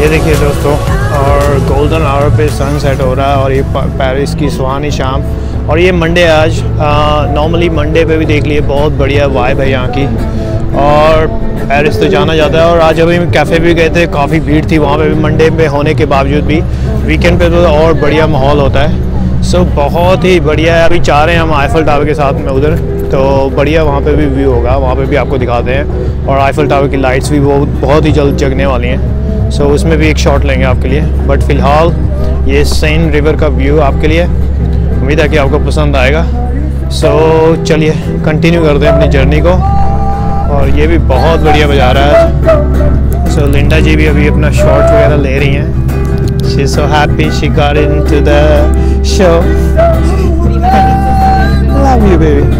ये देखिए दोस्तों, और गोल्डन आवर पे सनसेट हो रहा है और ये पेरिस की सुहानी शाम। और ये मंडे आज, नॉर्मली मंडे पे भी देख लिए बहुत बढ़िया वाइब है यहाँ की, और पेरिस तो जाना जाता है। और आज अभी कैफ़े भी गए थे, काफ़ी भीड़ थी वहाँ पे भी, मंडे पे होने के बावजूद भी। वीकेंड पे तो और बढ़िया माहौल होता है। सो बहुत ही बढ़िया है। अभी चाह रहे हैं हम आईफल टावर के साथ में उधर, तो बढ़िया वहाँ पे भी व्यू होगा, वहाँ पे भी आपको दिखाते हैं। और आईफल टावर की लाइट्स भी वो बहुत ही जल्द जगने वाली हैं। सो उसमें भी एक शॉट लेंगे आपके लिए। बट फ़िलहाल ये सेन रिवर का व्यू आपके लिए, उम्मीद है कि आपको पसंद आएगा। सो चलिए कंटिन्यू करते हैं अपनी जर्नी को। और ये भी बहुत बढ़िया बजा रहा है। सो लिंडा जी भी अभी अपना शॉट वगैरह ले रही हैं। She is so happy she got into the show. Love you baby.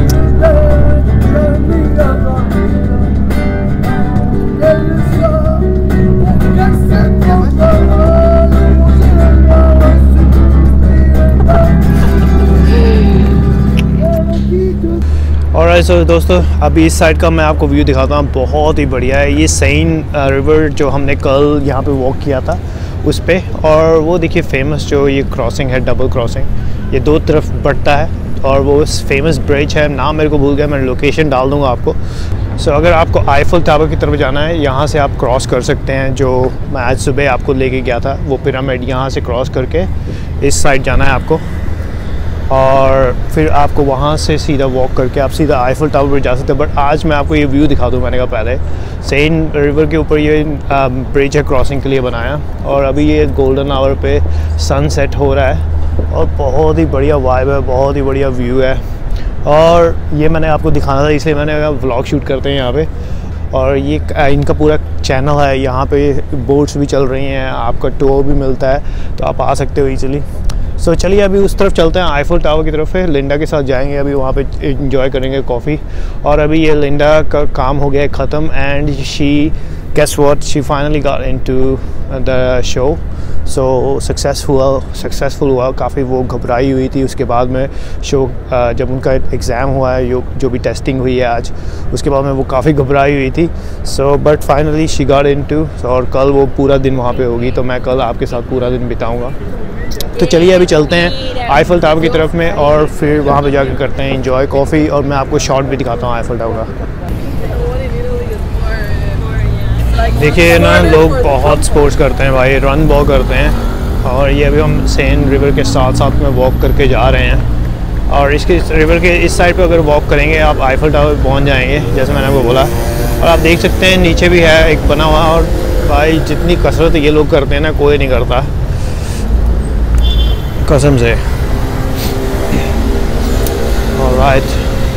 और ऐसे दोस्तों, अभी इस साइड का मैं आपको व्यू दिखाता हूँ, बहुत ही बढ़िया है। ये सेन रिवर जो हमने कल यहाँ पे वॉक किया था उस पे, और वो देखिए फेमस जो ये क्रॉसिंग है, डबल क्रॉसिंग, ये दो तरफ बढ़ता है। और वो फेमस ब्रिज है, नाम मेरे को भूल गया, मैं लोकेशन डाल दूँगा आपको। सो अगर आपको आईफल टावर की तरफ जाना है, यहाँ से आप क्रॉस कर सकते हैं। जो मैं आज सुबह आपको लेके गया था वो पिरामिड, यहाँ से क्रॉस करके इस साइड जाना है आपको, और फिर आपको वहाँ से सीधा वॉक करके आप सीधा आईफल टावर पर जा सकते हैं। बट आज मैं आपको ये व्यू दिखा दूँ, मैंने कहा पहले सेन रिवर के ऊपर ये ब्रिज है क्रॉसिंग के लिए बनाया। और अभी ये गोल्डन आवर पे सनसेट हो रहा है और बहुत ही बढ़िया वाइब है, बहुत ही बढ़िया व्यू है। और ये मैंने आपको दिखाना था, इसलिए मैंने कहा व्लॉग शूट करते हैं यहाँ पे। और ये इनका पूरा चैनल है, यहाँ पे बोट्स भी चल रही हैं, आपका टूर भी मिलता है, तो आप आ सकते हो ईजिली। सो चलिए अभी उस तरफ चलते हैं, आईफल टावर की तरफ है। लिंडा के साथ जाएंगे, अभी वहाँ पे एंजॉय करेंगे कॉफ़ी। और अभी ये लिंडा का काम हो गया है ख़त्म, and she guess what, she finally got into the show. So successful हुआ। काफ़ी वो घबराई हुई थी उसके बाद में शो, जब उनका एग्ज़ाम हुआ है, जो भी टेस्टिंग हुई है आज, उसके बाद में वो काफ़ी घबराई हुई थी। So but finally she got into, और कल वो पूरा दिन वहाँ पे होगी, तो मैं कल आपके साथ पूरा दिन बिताऊँगा। तो चलिए अभी चलते हैं आईफल टावर की तरफ में, और फिर वहाँ पे जाकर करते हैं एंजॉय कॉफ़ी, और मैं आपको शॉट भी दिखाता हूँ आईफल टावर का। देखिए ना, लोग बहुत स्पोर्ट्स करते हैं भाई, रन बहुत करते हैं। और ये अभी हम सेन रिवर के साथ साथ में वॉक करके जा रहे हैं। और इसके रिवर के इस साइड पे अगर वॉक करेंगे आप आईफल टावर पहुँच जाएंगे, जैसे मैंने आपको बोला। और आप देख सकते हैं नीचे भी है एक बना हुआ। और भाई जितनी कसरत ये लोग करते हैं ना, कोई नहीं करता कसम से। Alright,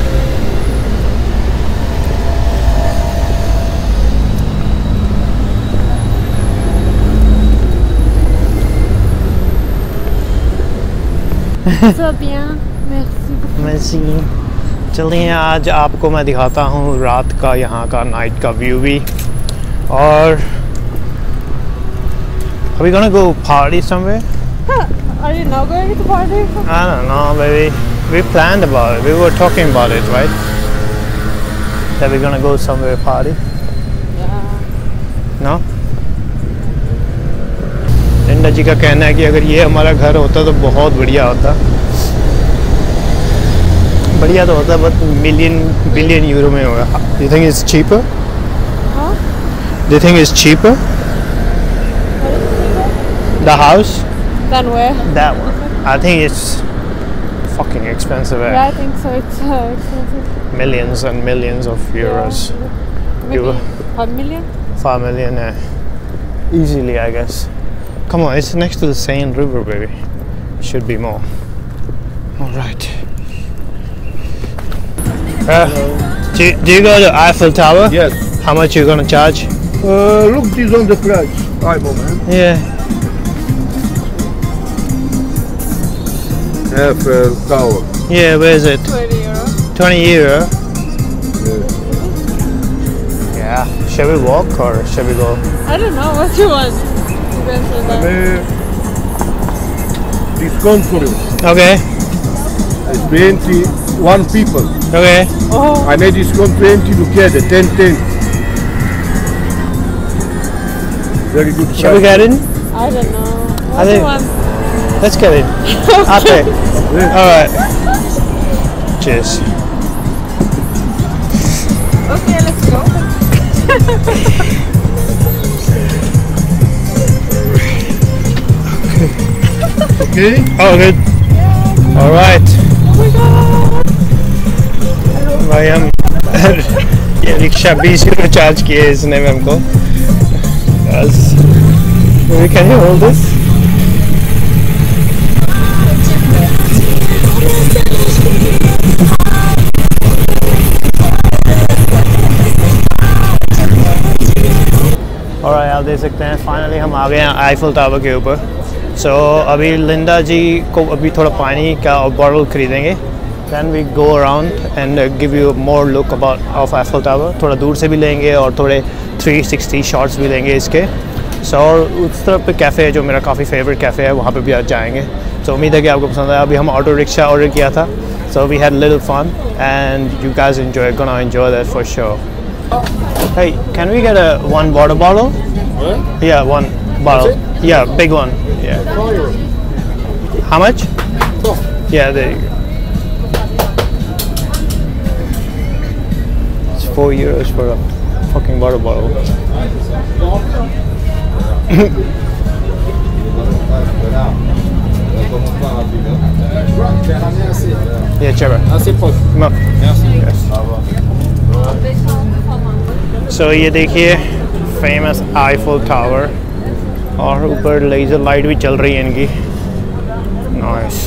merci। चलिए आज आपको मैं दिखाता हूँ रात का यहाँ का नाइट का व्यू भी। और अभी gonna go party somewhere? Are you not going to party? I don't know, baby. We planned about it. We were talking about it, right? That we're gonna go somewhere party. Yeah. No? Linda जी का कहना है कि अगर ये हमारा घर होता तो बहुत बढ़िया होता। बढ़िया तो होता, बट बिलियन यूरो में होगा। Do you think it's cheaper? Huh? Do you think it's cheaper? What is cheaper? The house? Then where? That one. I think it's fucking expensive. Yeah, I think so. It's expensive. Millions and millions of euros. Yeah. Maybe 5 million? 5 million, easily, I guess. Come on, it's next to the Seine River, baby. Should be more. All right. Do you go to Eiffel Tower? Yes. How much you gonna charge? Look, this on the price. Moment. Yeah. Eiffel Tower. Yeah, where is it? 20 euro. 20 euro. Yes. Yeah. Shall we walk or shall we go? I don't know what you want. Depends on that. Discount for you. Okay. It's 21 people. Okay. Oh. I made discount 20 together, 10. Very good. Shall we get in? I don't know. I What do you think- want? Let's get in. Okay. All right. Cheers. Okay, let's go. Okay. Oh, good. All right. Oh my god. भाई हम ये rickshaw 20 euro charge किए इसने में हमको. Can you hold this? और आप देख सकते हैं फाइनली हम आ गए हैं आईफल टावर के ऊपर. सो अभी लिंडा जी को अभी थोड़ा पानी का बॉटल खरीदेंगे. Then we go around and give you more look about of Eiffel tower. थोड़ा दूर से भी लेंगे और थोड़े 360 शॉट्स भी लेंगे इसके. सो और उस तरफ पे कैफ़े है जो मेरा काफ़ी फेवरेट कैफ़े है, वहाँ पे भी आज जाएंगे. सो उम्मीद है कि आपको पसंद आया. अभी हम ऑटो रिक्शा ऑर्डर किया था. So we had little fun and you guys gonna enjoy that for sure. Hey, can we get one water bottle? What? Yeah, one bottle. That's Yeah, big one. Yeah. €4. How much? Oh. Yeah, there you go. It's €4 for a fucking water bottle. Yeah, Trevor. Assez proche. No. Merci. Yes. So ये देखिए famous Eiffel tower और ऊपर laser light भी चल रही है इनकी. Nice.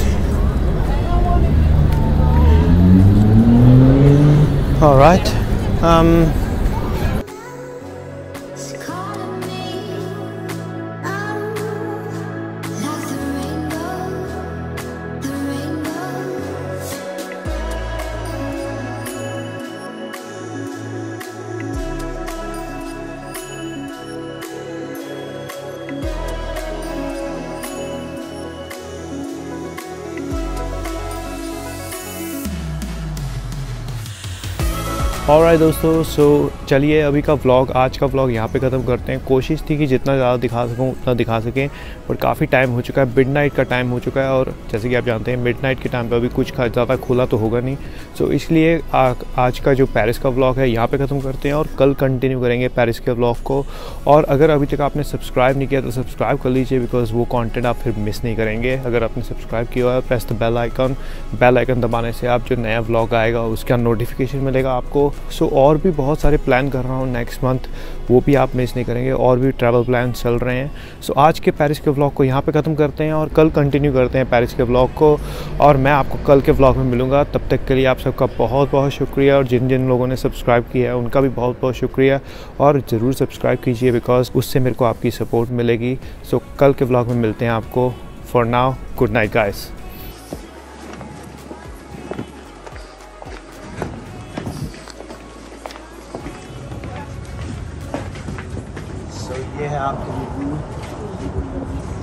Alright. Alright दोस्तों, सो चलिए अभी का व्लॉग, आज का व्लॉग यहाँ पे ख़त्म करते हैं. कोशिश थी कि जितना ज़्यादा दिखा सकूँ उतना दिखा सकें, पर काफ़ी टाइम हो चुका है. मिडनाइट का टाइम हो चुका है और जैसे कि आप जानते हैं मिडनाइट के टाइम पे अभी कुछ ज़्यादा खुला तो होगा नहीं. सो इसलिए आज का जो पेरिस का व्लॉग है यहाँ पे ख़त्म करते हैं और कल कंटिन्यू करेंगे पेरिस के व्लॉग को. और अगर अभी तक आपने सब्सक्राइब नहीं किया तो सब्सक्राइब कर लीजिए, बिकॉज वो कॉन्टेंट आप फिर मिस नहीं करेंगे. अगर आपने सब्सक्राइब किया हुआ है, प्रेस द बेल आइकन दबाने से आप जो नया व्लॉग आएगा उसका नोटिफिकेशन मिलेगा आपको. सो और भी बहुत सारे प्लान कर रहा हूँ नेक्स्ट मंथ, वो भी आप मिस नहीं करेंगे. और भी ट्रैवल प्लान चल रहे हैं. सो आज के पेरिस के व्लॉग को यहाँ पे ख़त्म करते हैं और कल कंटिन्यू करते हैं पेरिस के व्लॉग को. और मैं आपको कल के व्लॉग में मिलूँगा. तब तक के लिए आप सबका बहुत बहुत शुक्रिया. और जिन जिन लोगों ने सब्सक्राइब किया है उनका भी बहुत बहुत शुक्रिया. और ज़रूर सब्सक्राइब कीजिए, बिकॉज उससे मेरे को आपकी सपोर्ट मिलेगी. सो कल के व्लॉग में मिलते हैं आपको. For now, good night guys. ये है आपके